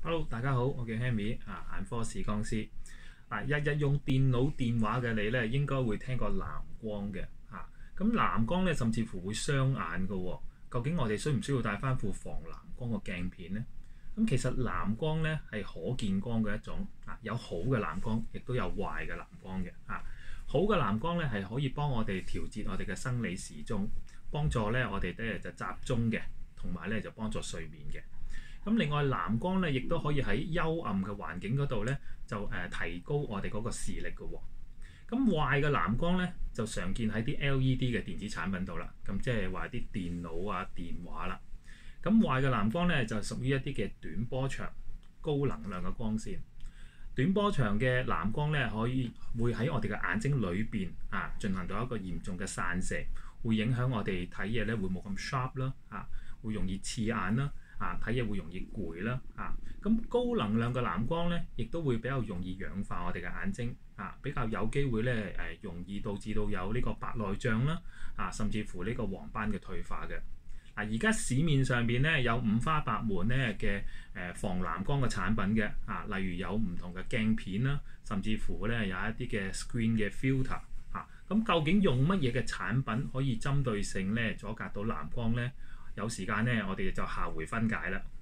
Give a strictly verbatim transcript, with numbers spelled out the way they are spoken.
Hello，大家好，我叫 Henry 啊，眼科視光師。嗱，日日用電腦電話嘅你咧，應該會聽過藍光嘅嚇。咁、啊、藍光咧，甚至乎會傷眼嘅喎。究竟我哋需唔需要帶翻副防藍光嘅鏡片呢？咁其實藍光咧係可見光嘅一種啊，有好嘅藍光，亦都有壞嘅藍光嘅嚇、啊。好嘅藍光咧係可以幫我哋調節我哋嘅生理時鐘，幫助咧我哋咧就集中嘅，同埋咧就幫助睡眠嘅。咁另外藍光咧，亦都可以喺幽暗嘅環境嗰度咧，就誒、呃、提高我哋嗰個視力嘅喎、哦。咁壞嘅藍光咧，就常見喺啲 L E D 嘅電子產品度啦。咁即係話啲電腦啊、電話啦。咁壞嘅藍光咧，就屬於一啲嘅短波長、高能量嘅光線。短波長嘅藍光咧，可以會喺我哋嘅眼睛裏邊啊，進行到一個嚴重嘅散射，會影響我哋睇嘢咧，會冇咁 sharp 啦，啊，會容易刺眼啦。啊，睇嘢會容易攰啦，啊，咁高能量嘅藍光咧，亦都會比較容易氧化我哋嘅眼睛，啊，比較有機會咧誒，容易導致到有呢個白內障啦，啊，甚至乎呢個黃斑嘅退化嘅。嗱、啊，而家市面上邊咧有五花八門咧嘅誒防藍光嘅產品嘅，啊，例如有唔同嘅鏡片啦，甚至乎咧有一啲嘅 screen 嘅 filter，啊，咁究竟用乜嘢嘅產品可以針對性咧阻隔到藍光咧？有時間咧，我哋就下回分解啦。